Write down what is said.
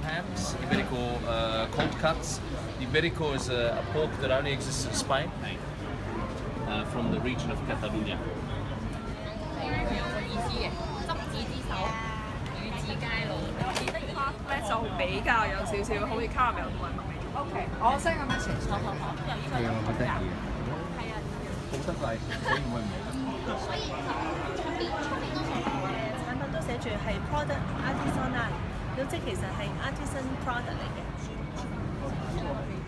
hams, Iberico cold cuts. Iberico is a pork that only exists in Spain, from the region of Catalonia. 咧就比較有少少好似卡梅爾同埋麥味。OK， 我 send 個 message。好好好。係啊，好得意啊。係啊。好得意，所以唔會唔好。所以出面多數產品都寫住係 product artisanal，咁即係其實係 artisan product 嚟嘅。